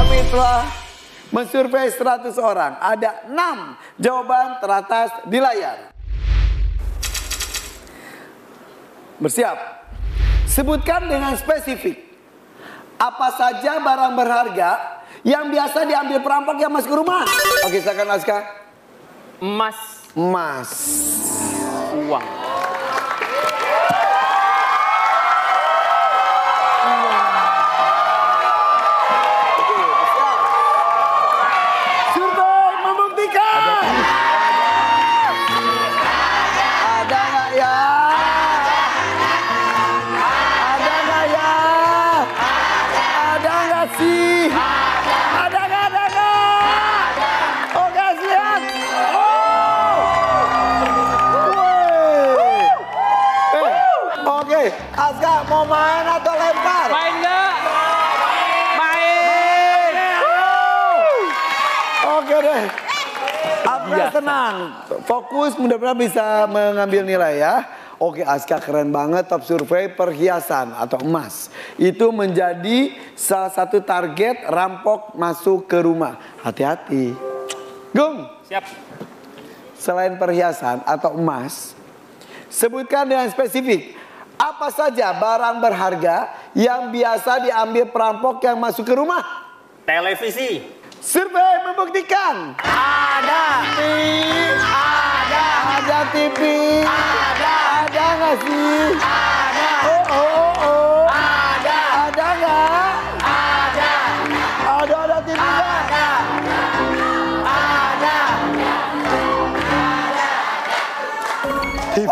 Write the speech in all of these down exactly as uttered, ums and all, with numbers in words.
Kami telah mensurvei seratus orang. Ada enam jawaban teratas di layar. Bersiap. Sebutkan dengan spesifik apa saja barang berharga yang biasa diambil perampok yang masuk ke rumah. Oke, silakan Aska. Emas. Emas. Uang. Survei membuktikan. Ada nggak ya? Ada nggak ya? Ada nggak sih? Ada nggak? Ada nggak? Oke, siap. Oh. Woi. Eh, oke, Aska mau main atau lempar? Main nggak? Main. Oke deh. Aska tenang, fokus, mudah-mudahan bisa mengambil nilai ya. Oke, Aska keren banget, top survei perhiasan atau emas. Itu menjadi salah satu target rampok masuk ke rumah. Hati-hati. Gung, Siap. selain perhiasan atau emas, sebutkan dengan spesifik apa saja barang berharga yang biasa diambil perampok yang masuk ke rumah. Televisi. Survei membuktikan. Ada. T V. Ada. Ada T V. Ada. Ada nggak sih? Ada. Oh, oh, oh, oh. Ada. Ada nggak? Ada. Ada, ada T V nggak? Ada. T V.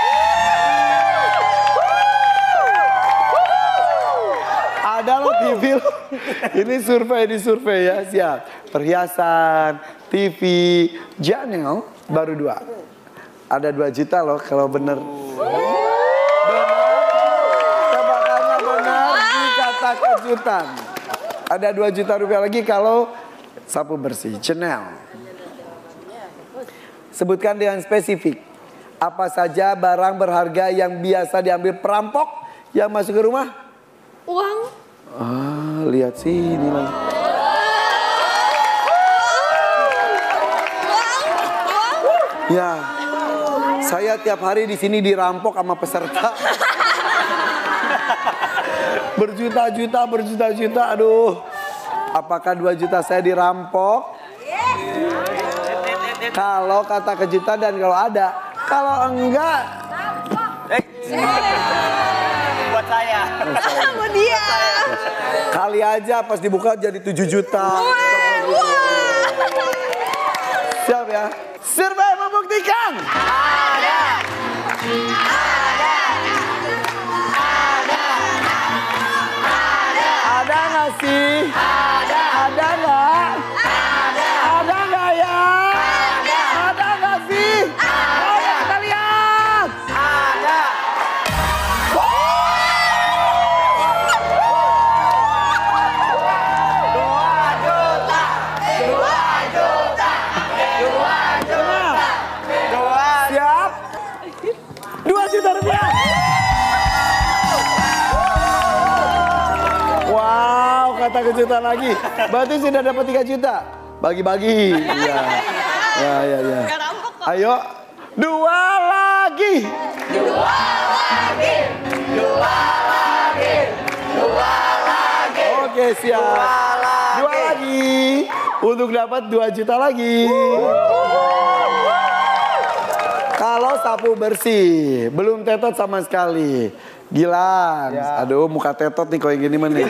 Ada loh T V loh. Ini survei, ini survei ya, siap. Perhiasan, T V, Janel baru dua. Ada dua juta loh kalau bener. Benar. Tebakannya benar di kata kejutan. Ada dua juta rupiah lagi kalau sapu bersih, Chanel. Sebutkan dengan spesifik. Apa saja barang berharga yang biasa diambil perampok yang masuk ke rumah? Uang. Ah, lihat sini lagi. Ya, saya tiap hari di sini dirampok sama peserta. Berjuta-juta, berjuta-juta, aduh. Apakah dua juta saya dirampok? Kalau kata kejutan dan kalau ada. Kalau enggak, Buat saya. Sama dia. kali aja pas dibuka jadi tujuh juta. Siap ya? Survei membuktikan. Ada. Ada nggak sih? Ada. Ada nggak? Ada. Ada nggak ya? Ada. Ada nggak sih? Ayo kita lihat. Ada. Dua juta. Dua juta. Dua juta. Dua. Siap? Dua juta rupiah. Wow, kata kejutan lagi. Berarti sudah dapat tiga juta. Bagi-bagi. Iya. Ya, ya, ya. Ayo, dua lagi. Dua lagi. Dua lagi. Dua lagi. Oke, siap. Dua lagi. Untuk dapat dua juta lagi. Kalau sapu bersih, belum tetot sama sekali. Gilang, Ya. aduh muka tetot nih kok yang gini mah nih.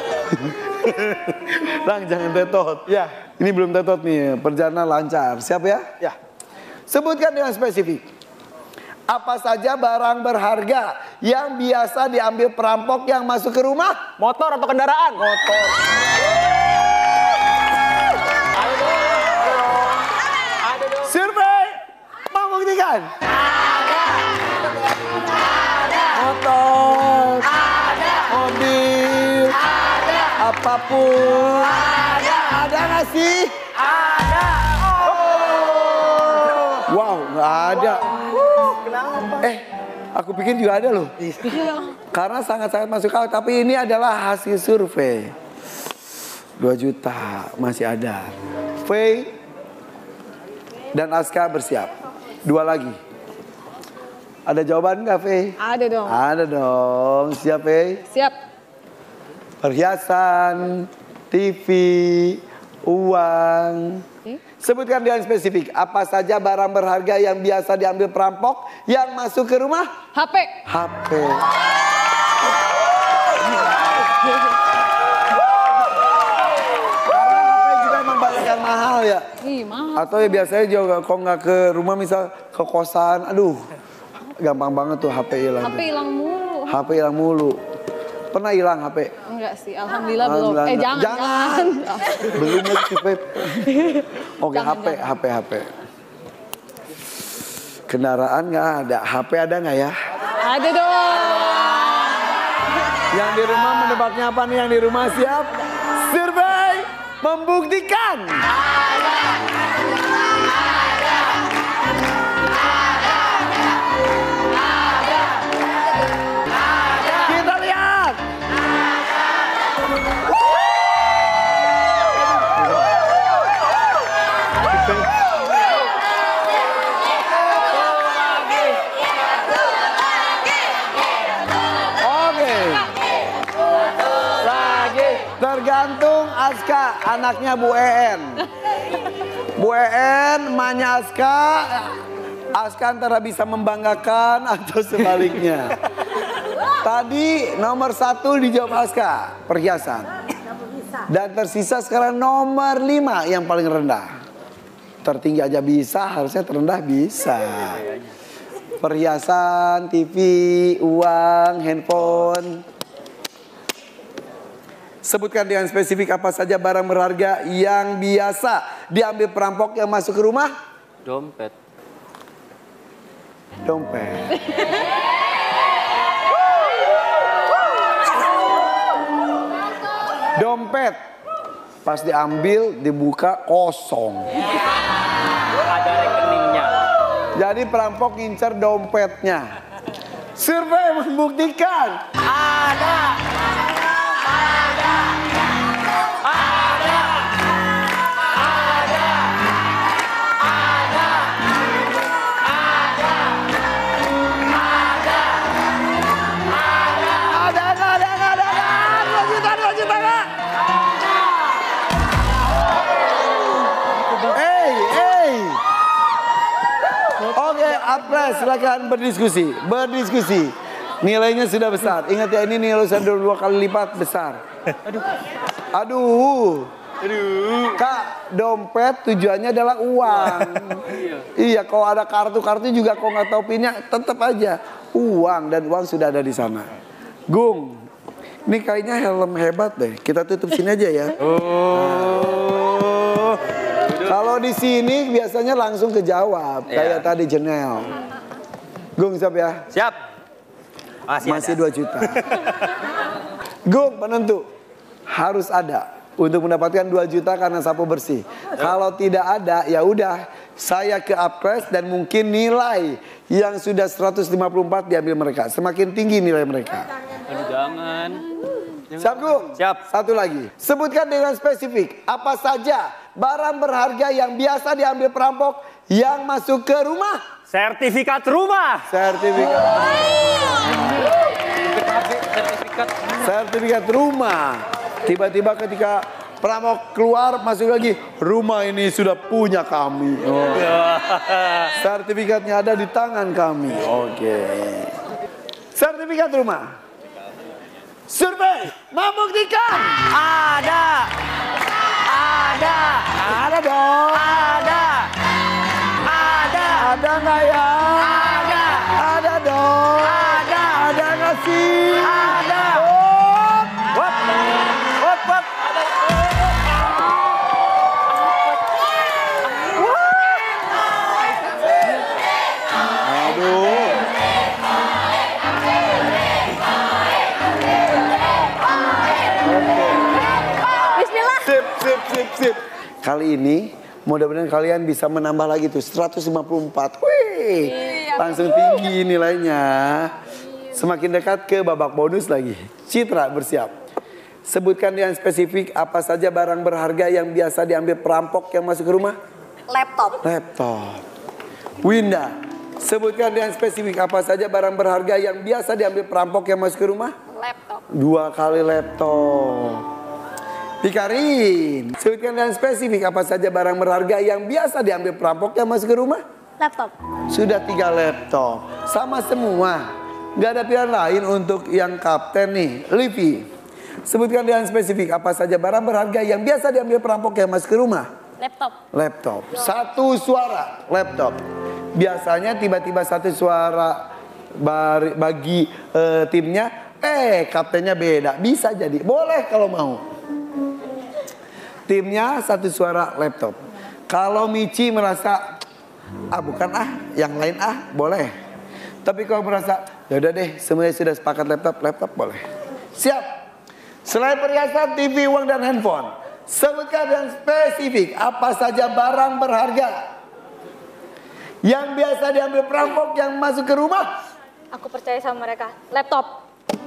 Lang, jangan tetot. Ya. Ini belum tetot nih, perjalanan lancar. Siap ya? Ya. Sebutkan dengan spesifik. Apa saja barang berharga yang biasa diambil perampok yang masuk ke rumah? Motor atau kendaraan? Motor. Survei membuktikan. Motor, mobil, apapun. Ada nggak sih? Ada. Wow, nggak ada. Eh, aku pikir juga ada loh. Karena sangat-sangat masuk akal. Tapi ini adalah hasil survei. dua juta masih ada. Faye dan Aska bersiap. Dua lagi. Ada jawaban nggak, Faye? Ada dong. Ada dong. Siap, Faye? Siap. Perhiasan, T V, uang. Sebutkan dengan spesifik. Apa saja barang berharga yang biasa diambil perampok yang masuk ke rumah? H P. H P. Karena H P juga emang banyak yang mahal ya. Ih, mahal. Atau ya biasanya juga kalau nggak ke rumah misal ke kosan, aduh gampang banget tuh H P hilang. H P hilang mulu. H P hilang mulu. Pernah hilang H P? Enggak sih, alhamdulillah, belum. Alhamdulillah Eh enggak. jangan, Jangan. jangan. Belum lagi Pep. Oke, Jangan, H P, jangan. H P, H P. Kendaraan nggak ada, H P ada nggak ya? Ada dong. Yang di rumah menebaknya apa nih? Yang di rumah siap? Survei membuktikan. Kita lihat. Oke. Lagi. Tergantung Aska, anaknya Bu En. Bu En, emaknya Aska. Aska antara bisa membanggakan atau sebaliknya. Tadi nomor satu dijawab Aska, perhiasan. Dan tersisa sekarang nomor lima yang paling rendah. Tertinggi aja bisa, harusnya terendah bisa. Perhiasan, T V, uang, handphone. Sebutkan dengan spesifik apa saja barang berharga yang biasa diambil perampok yang masuk ke rumah? Dompet. Dompet. Dompet. Pas diambil, dibuka kosong. Ada rekeningnya. Jadi perampok ngincer dompetnya. Survei membuktikan. Ada. Ada. Ada. Ada. Ada. Ada nggak, ada nggak, ada nggak? Dua juta, dua juta nggak? Hey, hey. Oke, Apres, silakan berdiskusi, berdiskusi. Nilainya sudah besar. Ingat ya, ini nilai sudah dua kali lipat besar. Aduh. Aduh. Aduh. Kak, dompet tujuannya adalah uang. Iya, kalau ada kartu-kartu juga kalau nggak tahu pinnya, tetap aja uang, dan uang sudah ada di sana. Gung, ini kayaknya helm hebat deh. Kita tutup sini aja ya. Oh. Kalau di sini biasanya langsung kejawab, kayak Iya. tadi Jenel. Gung, siap ya? Siap. Masih, Masih ada. dua juta. Gung, penentu harus ada untuk mendapatkan dua juta karena sapu bersih. Kalau tidak ada, ya udah, saya ke Apres dan mungkin nilai yang sudah seratus lima puluh empat diambil mereka. Semakin tinggi nilai mereka. Aduh, jangan. Siap, Gung? Siap. Satu lagi. Sebutkan dengan spesifik apa saja barang berharga yang biasa diambil perampok yang masuk ke rumah. Sertifikat rumah. Sertifikat. Sertifikat. Sertifikat rumah. Tiba-tiba ketika perampok keluar masuk lagi, rumah ini sudah punya kami. Oh. Sertifikatnya ada di tangan kami. Oke. Sertifikat rumah. Survei membuktikan. Ada. Ada. Ada dong. Ada. Ada. Ada nggak ya? Ada. Ada dong. Ada. Ada nggak sih? Ada. Oh. Wop. Wop, wop. Aduh. Bismillah. Sip, sip, sip, sip. Kali ini mudah-mudahan kalian bisa menambah lagi tuh seratus lima puluh empat. Wih, langsung tinggi nilainya. Semakin dekat ke babak bonus lagi. Citra bersiap. Sebutkan dengan spesifik apa saja barang berharga yang biasa diambil perampok yang masuk ke rumah. Laptop. Laptop. Winda, sebutkan dengan spesifik apa saja barang berharga yang biasa diambil perampok yang masuk ke rumah. Laptop. Dua kali laptop. Pikarin, sebutkan dengan spesifik apa saja barang berharga yang biasa diambil perampok yang masuk ke rumah. Laptop. Sudah tiga laptop. Sama semua. Gak ada pilihan lain untuk yang kapten nih. Livi, sebutkan dengan spesifik apa saja barang berharga yang biasa diambil perampok yang masuk ke rumah. Laptop. Laptop. Satu suara. Laptop. Biasanya tiba-tiba satu suara bagi uh, timnya. Eh kaptennya beda. Bisa jadi. Boleh kalau mau. Timnya satu suara laptop. Kalau Michi merasa ah bukan ah, yang lain ah, boleh. Tapi kalau merasa ya udah deh, semuanya sudah sepakat laptop, laptop boleh. Siap. Selain perhiasan, T V, uang dan handphone, sebutkan dengan spesifik apa saja barang berharga yang biasa diambil perampok yang masuk ke rumah. Aku percaya sama mereka. Laptop.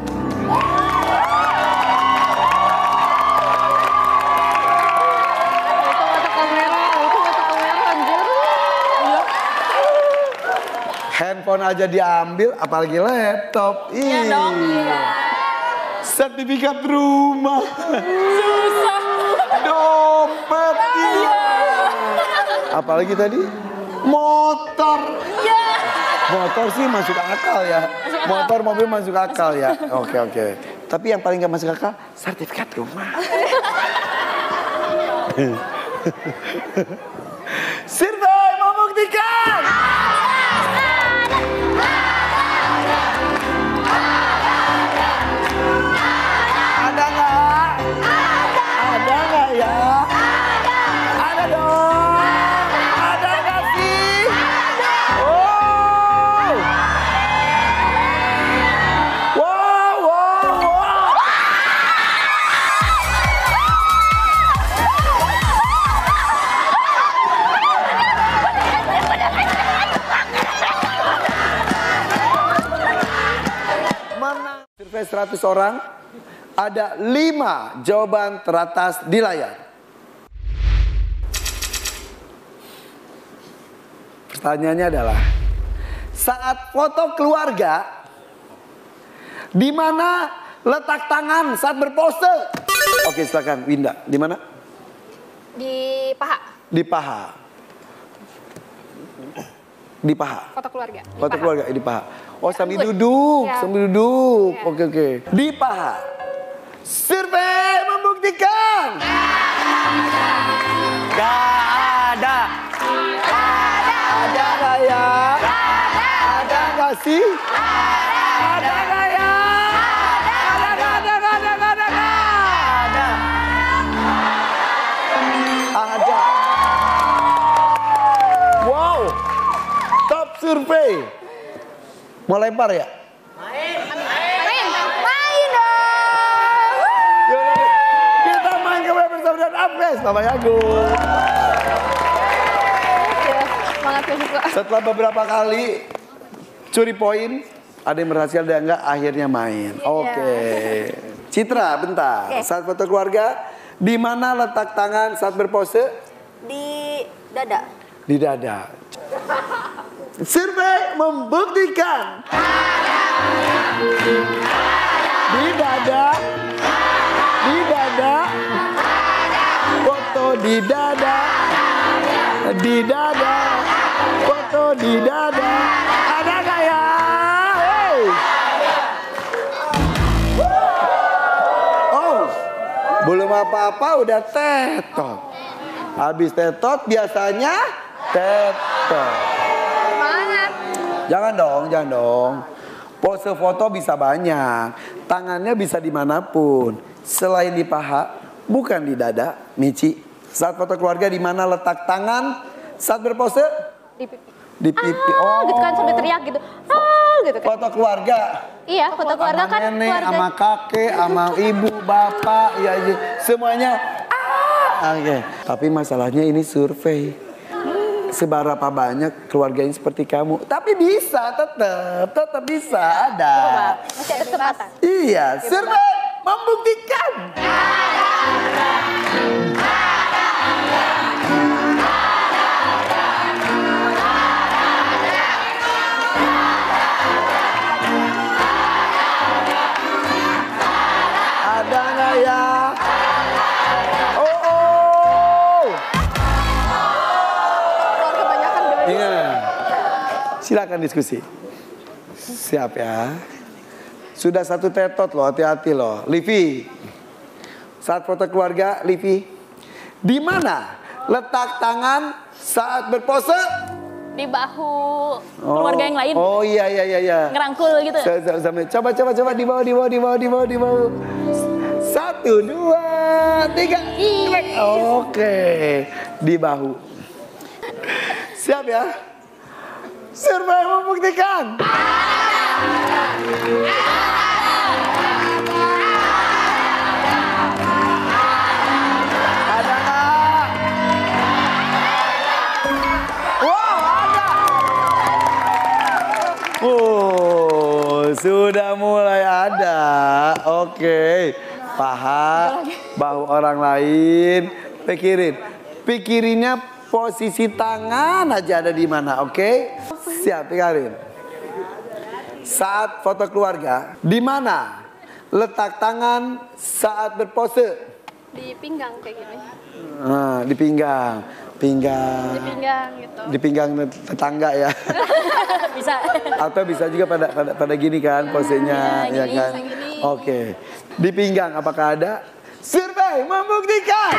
Handphone aja diambil, apalagi laptop. Iya dong. Iya. Sertifikat rumah. Susah. Dompet. Iya. Apalagi tadi? Motor. Iya. Motor sih masuk akal ya. Motor, mobil masuk akal ya. Oke, oke. Tapi yang paling gak masuk akal, sertifikat rumah. Survei membuktikan. Ada nggak? Ada nggak ya? Ada dong. Ada nggak sih? Oh. Wow, wow, wow. Menang survei seratus orang. Ada lima jawaban teratas di layar. Pertanyaannya adalah, saat foto keluarga, di mana letak tangan saat berpose? Oke, silakan Winda. Di mana? Di paha. Di paha. Di paha. Foto keluarga. Di Foto paha. keluarga di paha. Oh, sambil Rambut. duduk, Ya. sambil duduk. Ya. Oke, oke. Di paha. Survei membuktikan. Gak ada. Ada nggak ya? Ada nggak sih? Ada nggak ya? Ada nggak? Ada nggak? Ada nggak? Ada nggak? Ada. Ada. Wow. Top survei. Mau lempar ya? Main. Main dong. Yaudah, kita main kembali bersama dengan Apres, Bapak Agung. Semangat ya suka. Setelah beberapa kali curi poin, ada yang berhasil ada yang enggak, akhirnya main. Oke. Citra, bentar. Oke. Saat foto keluarga, di mana letak tangan saat berpose? Di dada. Di dada. Survei membuktikan. Di dada. Di dada. Foto di dada. Di dada. Foto di dada. Ada nggak ya? Hey. Oh, belum apa-apa udah tetot. Habis tetot biasanya tetot. Semangat. Jangan dong, jangan dong. Pose foto bisa banyak. Tangannya bisa dimanapun. Selain di paha, bukan di dada. Michi, saat foto keluarga di mana letak tangan saat berpose? Di pipi. Di pipi. Ah, Oh, gitu kan sambil teriak gitu. Ah, gitu kan. foto keluarga. Iya, foto keluarga Sama kan nenek, keluarga. sama kakek, sama ibu, bapak, ya ya. Semuanya. Ah, oke. Tapi masalahnya ini survei. Seberapa banyak keluarganya seperti kamu? Tapi bisa, tetap, tetap bisa ada. Masih ada kesempatan. Iya, survei membuktikan. Ada nggak ya? Oh, oh. Kebanyakan doang. Ingat. Silakan diskusi. Siap ya. Sudah satu tetot loh, hati-hati loh. Livi. Saat foto keluarga, Livi. Di mana letak tangan saat berpose? Di bahu keluarga yang lain. Oh iya iya iya iya. Ngerangkul gitu. Sampai coba coba coba di bawah di bawah di bawah di bawah di bawah. Satu dua tiga. Oke, di bahu. Siap ya? Survei membuktikan. Ada nggak? Wow, ada. Oh, sudah mulai ada. Oke, paha, bahu orang lain. Pikirin, pikirinnya posisi tangan aja ada di mana, oke? Siap, pikirin. Saat foto keluarga, di mana letak tangan saat berpose? Di pinggang kayak gini. Nah, di pinggang, pinggang. Di pinggang gitu. Di pinggang tetangga ya. Bisa. Atau bisa juga pada pada, pada gini kan posenya, ya, gini, kan? gini. Oke. Di pinggang apakah ada? Survei membuktikan.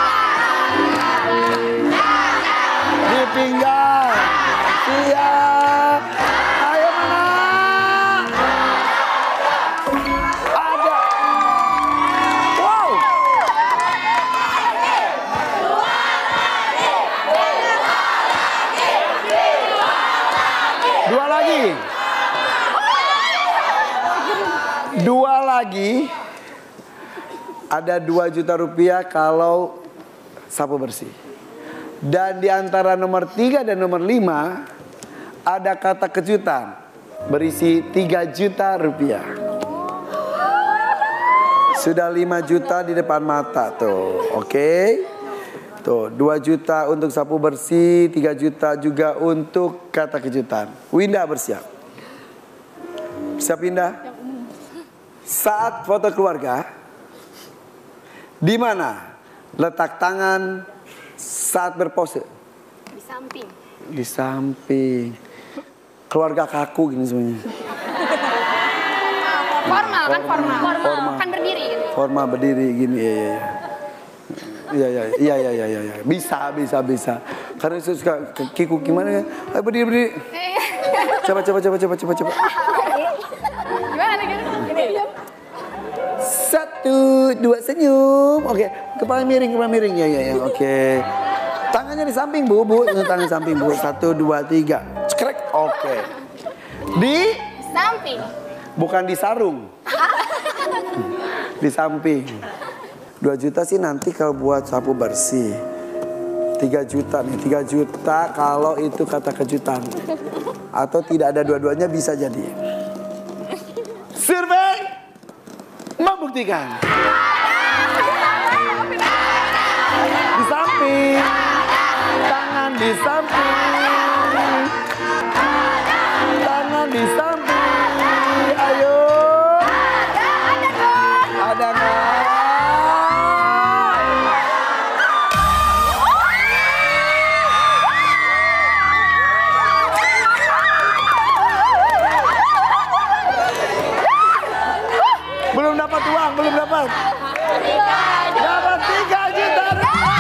Di pinggang. Siap. Ayo mana? Ada. Wow. Dua lagi. Dua lagi. Ada dua juta rupiah kalau sapu bersih. Dan di antara nomor tiga dan nomor lima ada kata kejutan berisi tiga juta rupiah. Sudah lima juta di depan mata tuh, oke? Tuh, dua juta untuk sapu bersih, tiga juta juga untuk kata kejutan. Winda bersiap. Siap Winda? Saat foto keluarga, di mana letak tangan saat berpose? Di samping. Di samping. Keluarga kaku gini semuanya. Formal kan formal. Formal. Kan berdiri gitu. Formal berdiri gini, iya iya. Iya iya iya iya iya iya. Bisa bisa bisa. Karena saya suka kiku gimana ya? Ayo berdiri berdiri. Coba coba coba coba coba coba. Gimana gitu? Gini. Satu, dua senyum. Oke, kepala miring, kepala miring. Ya, ya, ya. Oke. Tangannya di samping, Bu. Bu, tangan di samping, Bu. Satu, dua, tiga. Cekrek. Oke. Di Samping. bukan di sarung. Di samping. Dua juta sih nanti kalau buat sapu bersih. Tiga juta nih, tiga juta kalau itu kata kejutan. Atau tidak ada dua-duanya bisa jadi. Survei membuktikan. Di samping. Tangan di samping. Tangan di samping. Ayo. Ada nggak? Belum dapat uang, belum dapat. Dapat tiga juta rupiah.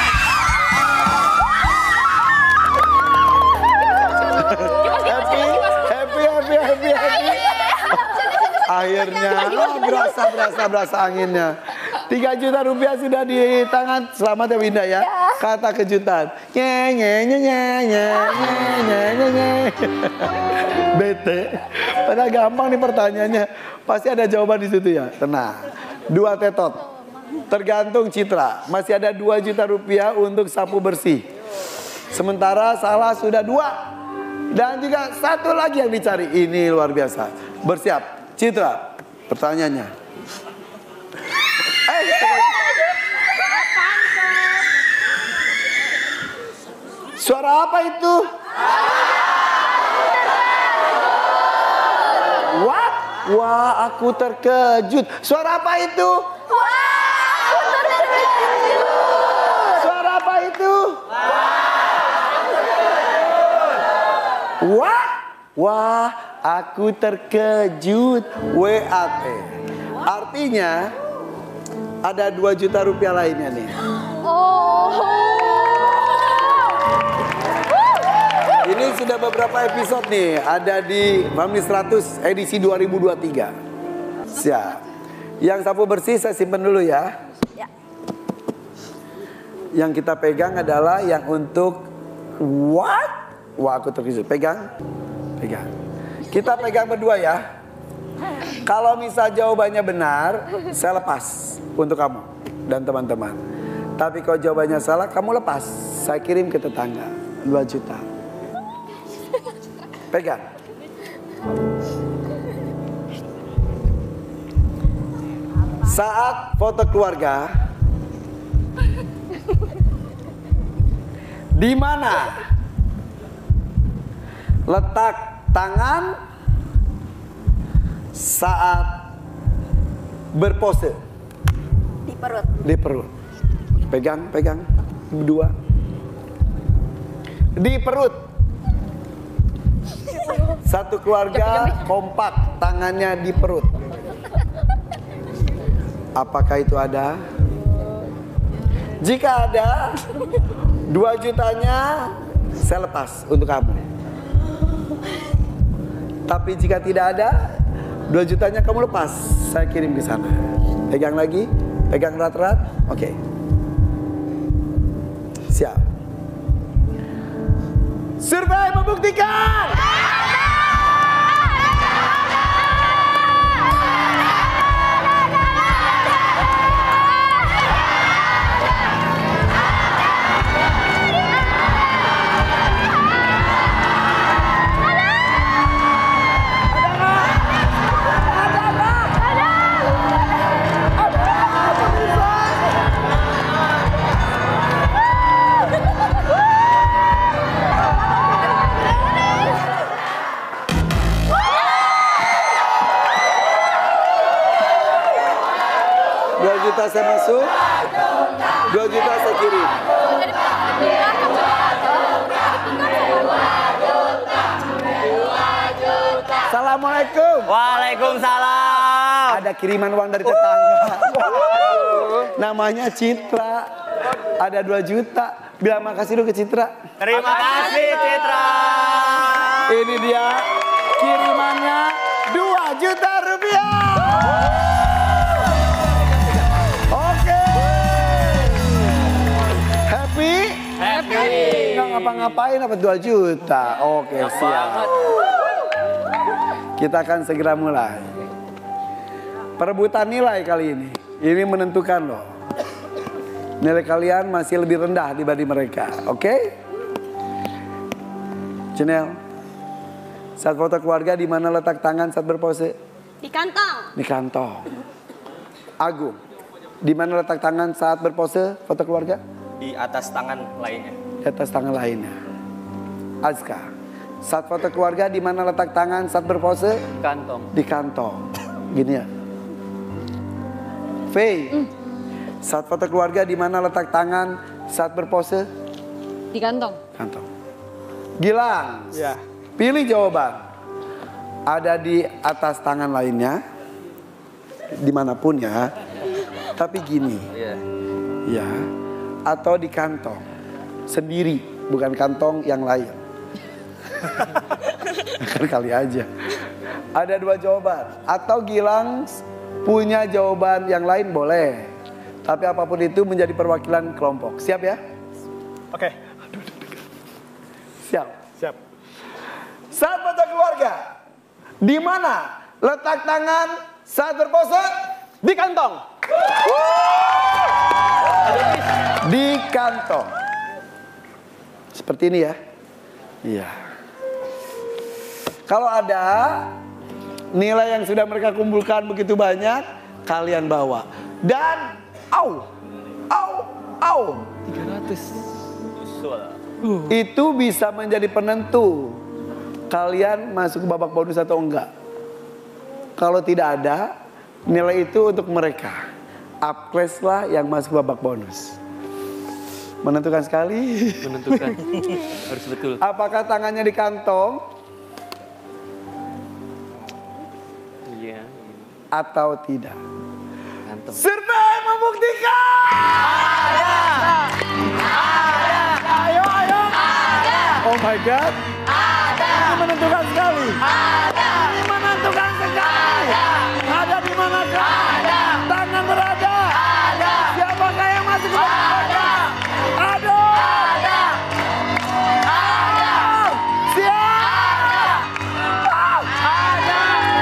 Happy, happy, happy, happy, happy. Akhirnya, oh, berasa, berasa, berasa anginnya. Tiga juta rupiah sudah di tangan. Selamat ya Winda ya. Kata kejutan. Nye, nye, nye, nye, nye, nye, nye, nye. Bete. Padahal gampang nih pertanyaannya. Pasti ada jawaban di situ ya. Tenang. Dua tetot. Tergantung citra. Masih ada dua juta rupiah untuk sapu bersih. Sementara salah sudah dua. Dan juga satu lagi yang dicari. Ini luar biasa. Bersiap. Citra. Pertanyaannya. Eh, suara apa itu? What? Wah, aku terkejut. Suara apa itu? Suara apa itu? Wah, wah, aku terkejut. W A T. Artinya ada dua juta rupiah lainnya nih. Oh. Ini sudah beberapa episode nih, ada di Family seratus edisi dua ribu dua puluh tiga. Siap. Yang sapu bersih saya simpan dulu ya. Ya. Yang kita pegang adalah yang untuk what? Wah, aku terkejut. Pegang, pegang. Kita pegang berdua ya. Kalau misal jawabannya benar, saya lepas untuk kamu dan teman-teman. Tapi kalau jawabannya salah, kamu lepas. Saya kirim ke tetangga dua juta. Pegang. Saat foto keluarga, di mana letak tangan saat berpose? Di perut. Di perut. Pegang, pegang. Dua. Di perut. Satu keluarga kompak tangannya di perut. Apakah itu ada? Jika ada, dua jutanya saya lepas untuk kamu. Tapi jika tidak ada, dua jutanya kamu lepas, saya kirim ke sana. Pegang lagi, pegang erat-erat. Oke. Siap. Survei membuktikan. Dua juta saya masuk, dua juta saya kirim. Assalamualaikum. Waalaikumsalam. Ada kiriman uang dari tetangga. Namanya Citra. Ada dua juta. Bilang makasih dulu ke Citra. Terima kasih Citra. Ini dia kirimannya dua juta rupiah. Oke. Happy? Happy. Nggak ngapa-ngapain dapat dua juta. Oke, siap. Kita akan segera mulai. Perebutan nilai kali ini. Ini menentukan loh. Nilai kalian masih lebih rendah dibanding mereka. Oke? Janelle. Saat foto keluarga di mana letak tangan saat berpose? Di kantong. Di kantong. Agung. Di mana letak tangan saat berpose foto keluarga? Di atas tangan lainnya. Di atas tangan lainnya. Azka. Saat foto keluarga di mana letak tangan saat berpose? Kantong. Di kantong. Gini ya. Faye. Mm. Saat foto keluarga di mana letak tangan saat berpose? Di kantong. Kantong. Gilang. Ya. Pilih jawaban. Ada di atas tangan lainnya. Dimanapun ya. Tapi gini. Iya. Ya. Atau di kantong. Sendiri. Bukan kantong yang lain. Kan kali aja. Ada dua jawaban. Atau Gilang punya jawaban yang lain boleh. Tapi apapun itu menjadi perwakilan kelompok. Siap ya? Oke. Siap. Siap. Saat foto keluarga, di mana letak tangan saat berpose? Di kantong. Di kantong. Seperti ini ya. Iya. Kalau ada nilai yang sudah mereka kumpulkan begitu banyak, kalian bawa. Dan, au, au, au, tiga ratus. Uh. Itu bisa menjadi penentu kalian masuk ke babak bonus atau enggak. Kalau tidak ada, nilai itu untuk mereka. Upclass lah yang masuk babak bonus. Menentukan sekali. Menentukan. Harus betul. Apakah tangannya di kantong? Iya. Atau tidak? Kantong. Survei membuktikan. Ada. Ada. Ayo, ayo. Ada. Oh my God. Ada. Ini menentukan sekali. Ada. Ini menentukan sekali. Ada. Ada di manakah? Ada. Tangan berada. Ada. Siapakah yang masuk ke dalam? Ada. Aduh. Ada. Ada. Siap. Ada.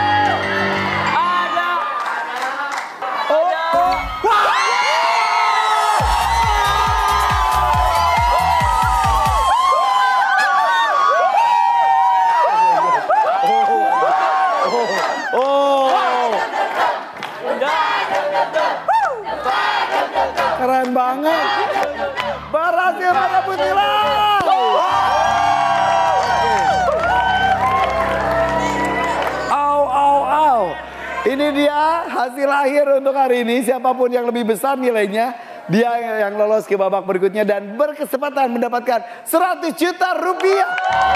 Ada. Oh, oh. Wah. Oh. Keren banget. Berhasil merebut nilai. Au, au, au. Ini dia hasil akhir untuk hari ini. Siapapun yang lebih besar nilainya, dia yang lolos ke babak berikutnya dan berkesempatan mendapatkan seratus juta rupiah.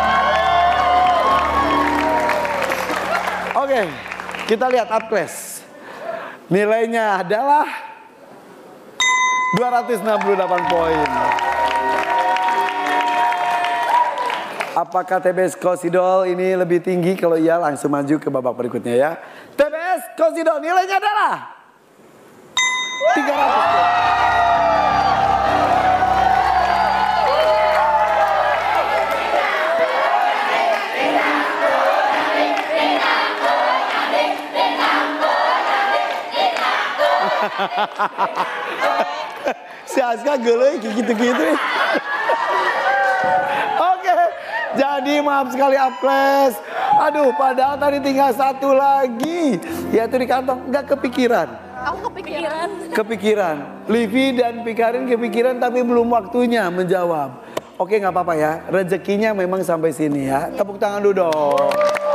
Oke, kita lihat Upclass. Nilainya adalah dua ratus enam puluh delapan poin. Apakah T B S Cosidol ini lebih tinggi? Kalau iya langsung maju ke babak berikutnya ya. T B S Cosidol nilainya adalah tiga ratus poin. Si Aska geleng gitu-gitu. Oke, jadi maaf sekali Upclass. Aduh, padahal tadi tinggal satu lagi. Yaitu di kantong, nggak kepikiran. Aku kepikiran. Kepikiran. Livi dan Pikarin kepikiran tapi belum waktunya menjawab. Oke, nggak apa-apa ya. Rezekinya memang sampai sini ya. Tepuk tangan dulu dong.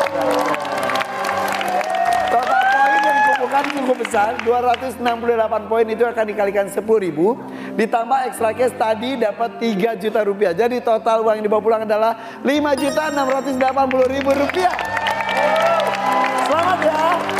Total poin yang dikumpulkan cukup besar, dua ratus enam puluh delapan poin itu akan dikalikan sepuluh ribu. Ditambah extra cash tadi dapat tiga juta rupiah. Jadi total uang yang dibawa pulang adalah lima juta enam ratus delapan puluh ribu rupiah. Selamat ya.